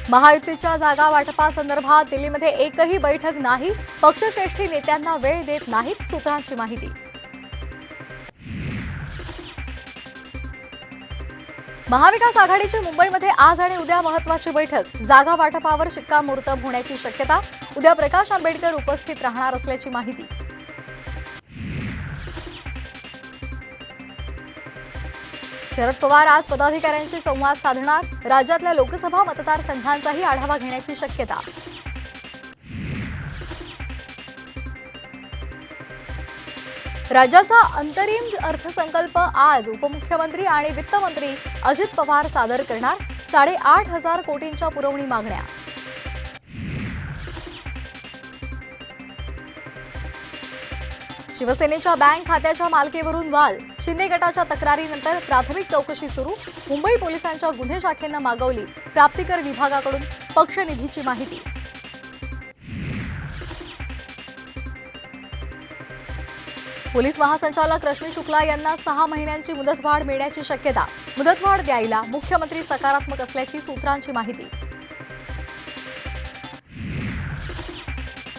महायुतीच्या जागा वाटपासंदर्भात दिल्लीमध्ये एकही बैठक नाही, पक्षश्रेष्ठी नेत्यांना वेळ देत नाहीत, सूत्रांची माहिती। महाविकास आघाडीची मुंबईमध्ये आज आणि उद्या महत्त्वाची बैठक, जागा वाटपावर शिक्कामोर्तब होण्याची शक्यता, उद्या प्रकाश आंबेडकर उपस्थित राहणार असल्याची माहिती। शरद पवार आज पदाधिकाऱ्यांशी संवाद साधणार, राज्यातल्या लोकसभा मतदारसंघांचाही आढावा घेण्याची शक्यता। राज्याचा अंतरिम अर्थसंकल्प आज उपमुख्यमंत्री आणि वित्तमंत्री अजित पवार सादर करणार, 8,500 कोटींच्या पुरवणी मागण्या। शिवसेनेच्या बँक खात्याच्या मालकीवरून वाद, शिंदे गटाच्या तक्रारीनंतर प्राथमिक चौकशी सुरू, मुंबई पोलिसांच्या गुन्हे शाखेनं मागवली प्राप्तिकर विभागाकडून पक्षनिधीची माहिती। पोलीस महासंचालक रश्मी शुक्ला यांना 6 महिन्यांची मुदतवाढ मिळण्याची शक्यता, मुदतवाढ द्यायला मुख्यमंत्री सकारात्मक असल्याची सूत्रांची माहिती।